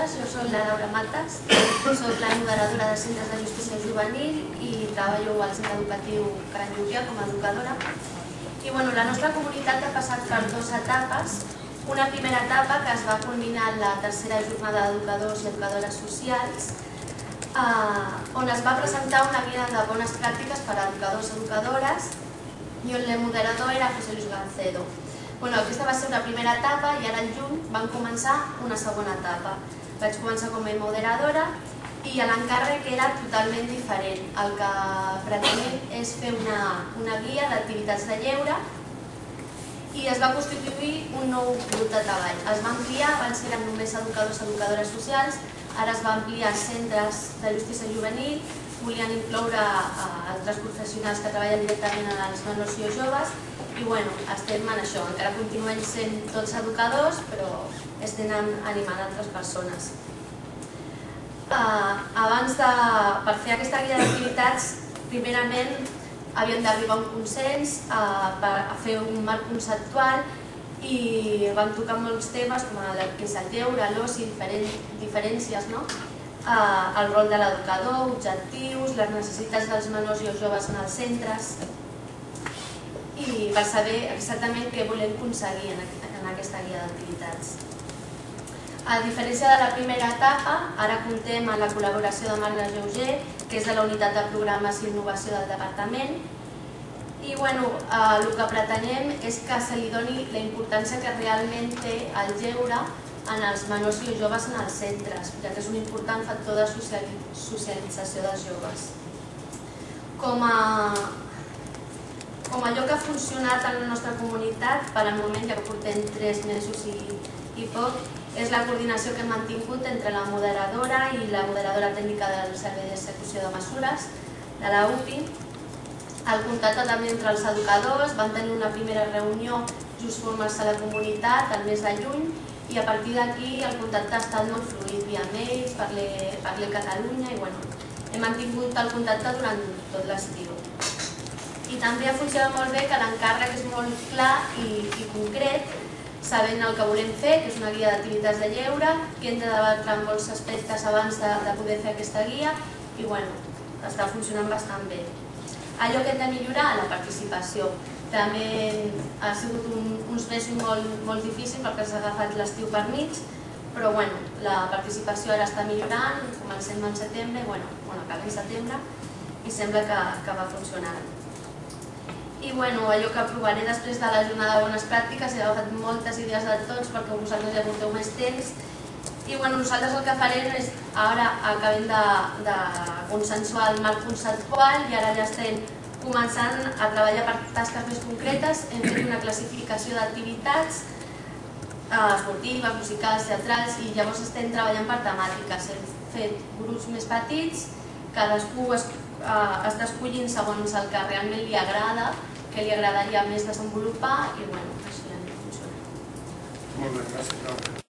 totes, jo soc la Laura Matas, soc la moderadora de centres de justícia juvenil i treballo al centre educatiu Can Llupià com a educadora. I la nostra comunitat ha passat per dues etapes. Una primera etapa que es va culminar en la tercera jornada d'educadors i educadores socials, on es va presentar una guia de bones pràctiques per a educadors i educadores i on el moderador era José Luis Gancedo. Aquesta va ser una primera etapa i ara al juny vam començar una segona etapa. Vaig començar com a moderadora i l'encàrrec era totalment diferent. El que pretenem és fer una guia d'activitats de lleure i es va constituir un nou grup de treball. Es va ampliar, abans eren només educadors i educadores socials, ara es va ampliar a centres de justícia juvenil, volien incloure altres professionals que treballen directament en els menors i joves i estem en això, encara continuem sent tots educadors però estem animant altres persones. Per fer aquesta guia d'activitats, primerament havíem d'arribar a un consens, a fer un marc conceptual i vam tocar molts temes com el que és el lleure, l'oci, diferències, el rol de l'educador, objectius, les necessitats dels menors i joves en els centres i per saber exactament què volem aconseguir en aquesta guia d'activitats. A diferència de la primera etapa, ara comptem amb la col·laboració de Marga Geuger, que és de la Unitat de Programes i Innovació del Departament, i el que pretenem és que se li doni la importància que realment té el lleure en els menors i joves en els centres, ja que és un important factor de socialització dels joves. Com allò que ha funcionat en la nostra comunitat, per al moment, ja que portem 3 mesos i poc, és la coordinació que hem mantingut entre la moderadora i la moderadora tècnica del Servei d'Execució de Mesures, de la UPI, el contacte també entre els educadors, van tenir una primera reunió just formant-se la comunitat el mes de juny i a partir d'aquí el contacte ha estat molt fluid, via mails, Parle Catalunya i hem mantingut el contacte durant tot l'estiu. I també ha funcionat molt bé que l'encàrrec és molt clar i concret, sabent el que volem fer, que és una guia d'activitats de lleure, que hem de debatre molts aspectes abans de poder fer aquesta guia i està funcionant bastant bé. Allò que hem de millorar, la participació. També ha sigut uns mesos molt difícils perquè s'ha agafat l'estiu per mig, però la participació ara està millorant, comencem al setembre, acabem setembre i sembla que va funcionant. I allò que aprovaré després de la jornada de bones pràctiques, he agafat moltes idees de tots perquè vosaltres ja porteu més temps i nosaltres el que farem és, ara acabem de consensuar el marc conceptual i ara ja estem començant a treballar per tasques més concretes. Hem fet una classificació d'activitats esportives, musicals, teatrals i llavors estem treballant per temàtiques. Hem fet grups més petits, cadascú està escollint segons el que realment li agrada, que li agradaria més desenvolupar i això ja no funciona. Molt bé, gràcies.